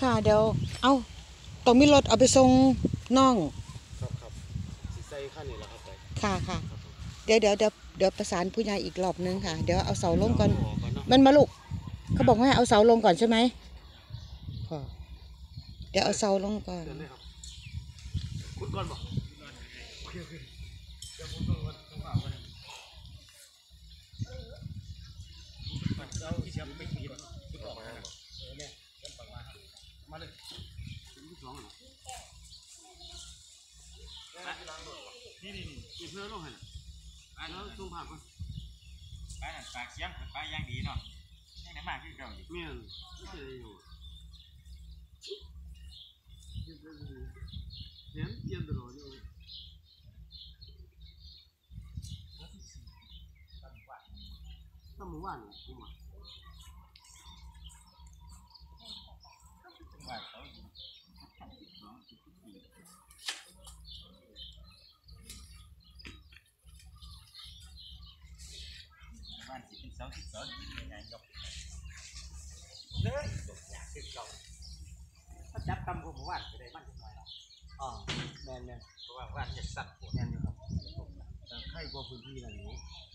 ค่ะเดี๋ยวเอาต้องมีรถเอาไปส่งน้องครับสิใส่ขั้นนี้แหละครับไปค่ะค่ะครับผมเดี๋ยวประสานผู้ใหญ่อีกรอบนึงค่ะเดี๋ยวเอาเสาลงก่อนเดี๋ยวเอาออกก่อนเนาะมันมาลูกเขาบอกให้เอาเสาลงก่อนใช่ไหมค่ะเดี๋ยวเอาเสาลงก่อนเดินเลยครับคุณก่อนบอกเดี๋ยวผมต้องเอาไว้เอาที่เสียบไปกินคุณออกมาเนี่ยมาเลยถึงที่สองเหรอนี่เพื่อนลงให้แล้วส่งผ่านก่อนปลาปากเสียงปลาย่างดีเนาะยังไหนมากขึ้นเก่าอยู่เมียนไม่ใช่อยู่เห็นเย็นตลอดอยู่ตั้งหมู่บ้านผมอ่ะว่าเขาบ้านสิเป็นเสาที่สอนยังไงกับเลยขึ้นเก่าถ้าจับตำกับหมู่บ้านจะได้บ้านจังหน่อยเนาะอ๋อแมนเพราะว่าบ้านจะสั่นปวดแมนอยู่ครับแต่ใครกว่าพื้นที่นั่นอยู่